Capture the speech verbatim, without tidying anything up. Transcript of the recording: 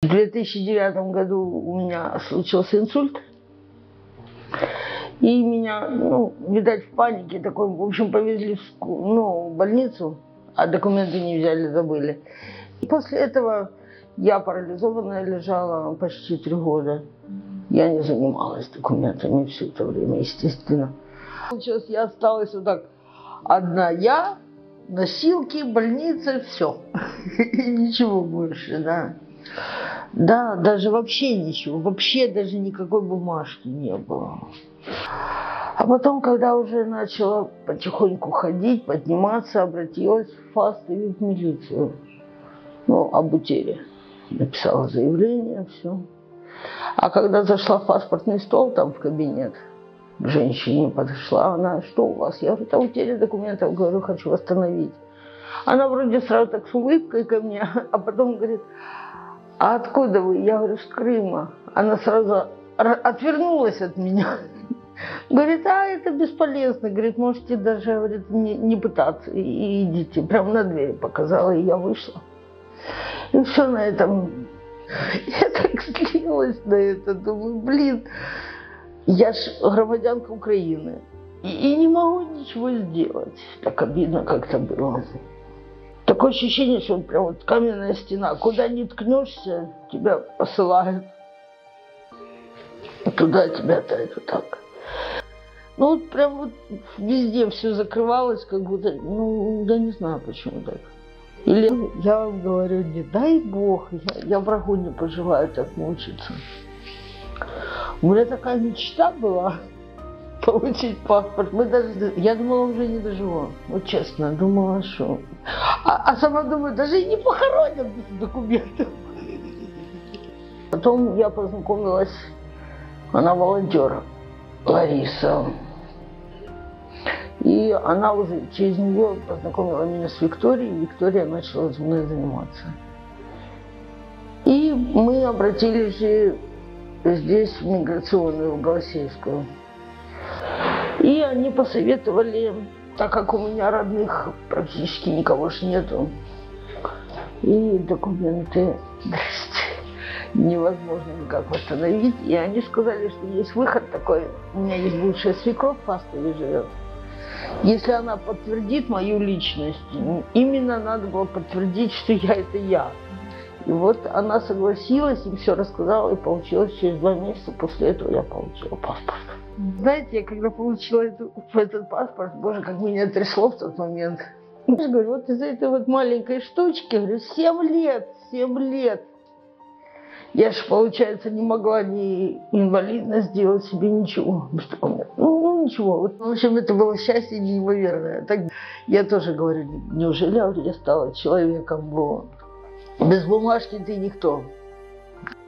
В две тысячи девятом году у меня случился инсульт. И меня, ну, видать, в панике такой, в общем, повезли в, ну, в больницу, а документы не взяли, забыли. И после этого я парализованная лежала почти три года. Я не занималась документами все это время, естественно. Сейчас я осталась вот так одна я, носилки, больница, все. И ничего больше, да. Да, даже вообще ничего, вообще даже никакой бумажки не было. А потом, когда уже начала потихоньку ходить, подниматься, обратилась в ФАС и в милицию. Ну, об утере. Написала заявление, все. А когда зашла в паспортный стол, там в кабинет, к женщине подошла, она: что у вас? Я говорю: это утеря документов, говорю, хочу восстановить. Она вроде сразу так с улыбкой ко мне, а потом говорит: а откуда вы? Я говорю: с Крыма. Она сразу отвернулась от меня. Говорит: а это бесполезно. Говорит: можете даже, говорит, не, не пытаться, и идите. Прямо на дверь показала, и я вышла. И все на этом. Я так злилась на это. Думаю, блин, я ж громадянка Украины. И, и не могу ничего сделать. Так обидно как-то было. Такое ощущение, что прям вот каменная стена. Куда ни ткнешься, тебя посылают. Туда тебя-то это так. Ну вот прям вот везде все закрывалось, как будто, ну, я не знаю, почему так. Или я вам говорю, не дай бог, я, я врагу не пожелаю так мучиться. У меня такая мечта была получить паспорт. Мы даже, я думала, уже не доживу. Вот честно, думала, что... А, а сама думаю, даже и не похоронят без документов. Потом я познакомилась, она волонтер, Лариса. И она уже через нее познакомила меня с Викторией, и Виктория начала со мной заниматься. И мы обратились здесь, в миграционную, в Голосеевскую. И они посоветовали, так как у меня родных практически никого ж нету, и документы невозможно никак восстановить. И они сказали, что есть выход такой. У меня есть бывшая свекровь в Фастове живет. Если она подтвердит мою личность, именно надо было подтвердить, что я это я. И вот она согласилась, и все рассказала, и получилось через два месяца после этого я получила паспорт. Знаете, я когда получила эту, этот паспорт, боже, как меня трясло в тот момент. Я говорю, вот из-за этой вот маленькой штучки, говорю, семь лет, семь лет. Я же, получается, не могла ни инвалидность сделать себе, ничего. Ну, ну, ничего. Вот, в общем, это было счастье неимоверное. Так я тоже говорю, неужели я стала человеком? Без бумажки ты никто.